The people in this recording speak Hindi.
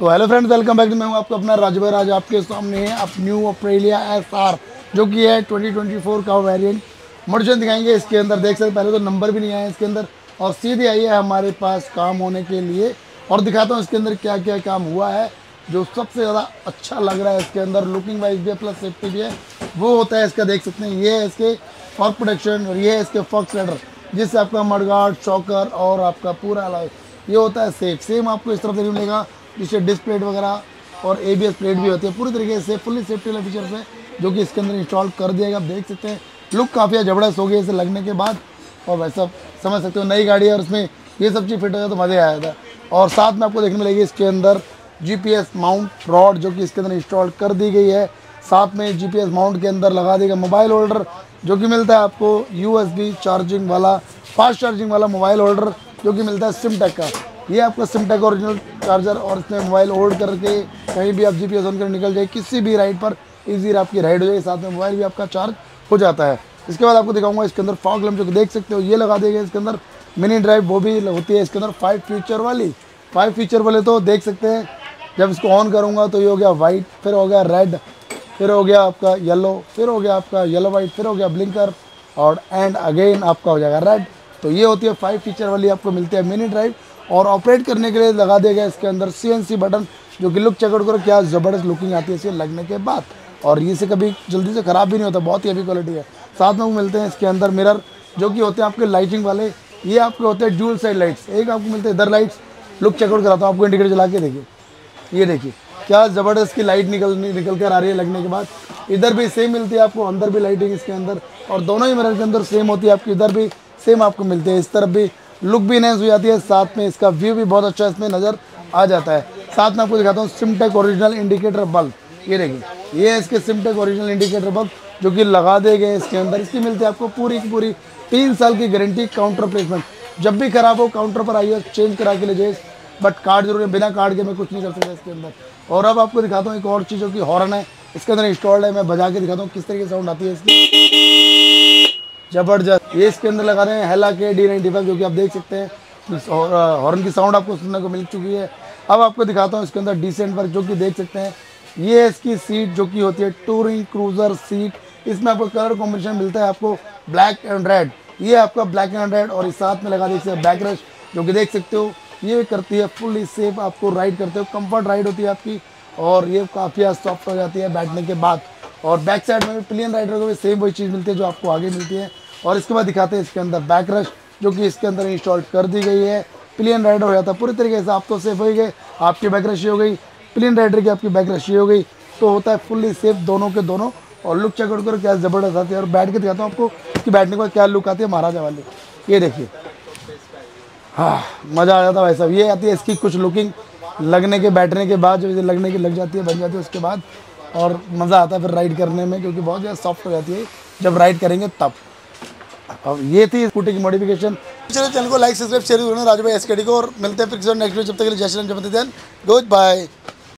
तो हेलो फ्रेंड्स, वेलकम बैक। मैं हूं आपका अपना राजू भाई। आज आपके सामने है अब न्यू अप्रिलिया SR जो कि है 2024 का वेरिएंट मॉडल दिखाएंगे। इसके अंदर देख सकते पहले तो नंबर भी नहीं आया इसके अंदर, और सीधे आई है हमारे पास काम होने के लिए। और दिखाता हूँ इसके अंदर क्या क्या काम हुआ है। जो सबसे ज़्यादा अच्छा लग रहा है इसके अंदर, लुकिंग वाइज भी है प्लस सेफ्टी भी है, वो होता है इसका। देख सकते हैं ये है इसके फॉग प्रोटेक्शन और ये है इसके फॉग स्लाइडर, जिससे आपका मडगार्ड, शॉकर और आपका पूरा ये होता है सेफ। सेम आपको इस तरफ से मिलेगा, जिससे डिस्क प्लेट वगैरह और ABS प्लेट भी होती है। पूरी तरीके से फुल्ली सेफ्टी वाले फीचर्स है जो कि इसके अंदर इंस्टॉल कर दिया गया। आप देख सकते हैं लुक काफ़ी ज़बरदस्त हो गई इसे लगने के बाद, और वैसा समझ सकते हो नई गाड़ी है और उसमें ये सब चीज़ फिट हो जाए तो मज़े आया था। और साथ में आपको देखने मिलेगी इसके अंदर GPS माउंट रॉड जो कि इसके अंदर इंस्टॉल कर दी गई है। साथ में GPS माउंट के अंदर लगा देगा मोबाइल होल्डर, जो कि मिलता है आपको USB चार्जिंग वाला, फास्ट चार्जिंग वाला मोबाइल होल्डर जो कि मिलता है सिमटेक का। ये आपका सिमटेक ओरिजिनल चार्जर, और इसमें मोबाइल होल्ड करके कहीं भी आप GPS ऑन कर निकल जाए, किसी भी राइड पर ईजी आपकी राइड हो जाए, साथ में मोबाइल भी आपका चार्ज हो जाता है। इसके बाद आपको दिखाऊंगा इसके अंदर फॉग लैंप, जो कि देख सकते हो ये लगा देगा इसके अंदर। मिनी ड्राइव वो भी होती है इसके अंदर 5 फीचर वाले, तो देख सकते हैं जब इसको ऑन करूँगा तो ये हो गया वाइट, फिर हो गया रेड, फिर हो गया आपका येलो, फिर हो गया आपका येलो वाइट, फिर हो गया ब्लिंकर, और एंड अगेन आपका हो जाएगा रेड। तो ये होती है 5 फीचर वाली आपको मिलती है मिनी ड्राइव। और ऑपरेट करने के लिए लगा देगा इसके अंदर CNC बटन, जो कि लुक चेकआउट करो क्या ज़बरदस्त लुकिंग आती है इसे लगने के बाद, और ये से कभी जल्दी से ख़राब भी नहीं होता, बहुत ही हेवी क्वालिटी है। साथ में वो मिलते हैं इसके अंदर मिरर, जो कि होते हैं आपके लाइटिंग वाले। ये आपके होते हैं ड्यूल साइड लाइट्स, एक आपको मिलते हैं इधर लाइट्स। लुक चेकआउट कराता हूँ आपको, इंडिकेटर चला के देखिए, ये देखिए क्या ज़बरदस्त की लाइट निकल कर आ रही है लगने के बाद। इधर भी सेम मिलती है आपको, अंदर भी लाइटिंग इसके अंदर, और दोनों ही मिरर के अंदर सेम होती है आपकी। इधर भी सेम आपको मिलते हैं, इस तरफ भी लुक भी इनहेंस हो जाती है, साथ में इसका व्यू भी बहुत अच्छा इसमें नज़र आ जाता है। साथ में आपको दिखाता हूँ सिमटेक ओरिजिनल इंडिकेटर बल्ब, ये देखिए ये है इसके सिमटेक ओरिजिनल इंडिकेटर बल्ब जो कि लगा दे गए इसके अंदर। इसकी मिलती है आपको पूरी की पूरी 3 साल की गारंटी। काउंटर प्लेसमेंट जब भी खराब हो काउंटर पर आइए, चेंज करा के ले जाइए, बट कार्ड जरूर है, बिना कार्ड के मैं कुछ नहीं कर सकता इसके अंदर। और अब आपको दिखाता हूँ एक और चीज़, जो कि हॉर्न है इसके अंदर इंस्टॉल्ड है। मैं बजा के दिखाता हूँ किस तरीके से साउंड आती है इसकी, जबरदस्त। ये इसके अंदर लगा रहे हैं हेला के D95, जो कि आप देख सकते हैं हॉर्न की साउंड आपको सुनने को मिल चुकी है। अब आपको दिखाता हूँ इसके अंदर डिसेंट वर्क, जो कि देख सकते हैं ये है इसकी सीट, जो कि होती है टूरिंग क्रूजर सीट। इसमें आपको कलर कॉम्बिनेशन मिलता है आपको ब्लैक एंड रेड, ये आपका ब्लैक एंड रेड, और इस साथ में लगा देख सकते हैं बैक रेस्ट, जो कि देख सकते हो ये करती है फुल्ली सेफ, आपको राइड करते हो कंफर्ट राइड होती है आपकी, और ये काफ़ी सॉफ्ट हो जाती है बैठने के बाद। और बैक साइड में भी प्लेन राइडर को भी सेम वही चीज़ मिलती है जो आपको आगे मिलती है। और इसके बाद दिखाते हैं इसके अंदर बैक रेस्ट, जो कि इसके अंदर इंस्टॉल कर दी गई है। प्लेन राइडर हो जाता है पूरी तरीके से, आप तो सेफ हो गए, आपकी बैक रेस्ट हो गई, प्लेन राइडर की आपकी बैक रेस्ट हो गई, तो होता है फुल्ली सेफ दोनों के दोनों। और लुक चेकआउट करो क्या ज़बरदस्त आती है। और बैठ के दिखाता हूँ आपको कि बैठने के बाद क्या लुक आती है महाराजा वाली, ये देखिए, हाँ मज़ा आ जाता है भाई साहब। ये आती है इसकी कुछ लुकिंग लगने के, बैठने के बाद जो लगने की लग जाती है, बन जाती है उसके बाद, और मज़ा आता है फिर राइड करने में, क्योंकि बहुत ज़्यादा सॉफ्ट हो जाती है जब राइड करेंगे तब। अब ये थी स्कूटी की मॉडिफिकेशन। चैनल को लाइक सब्सक्राइब शेयर करना राजू भाई SKD को, और मिलते हैं फिर नेक्स्ट वीडियो। जब तक के लिए जय श्री राम, जय हिंद, गुड बाय।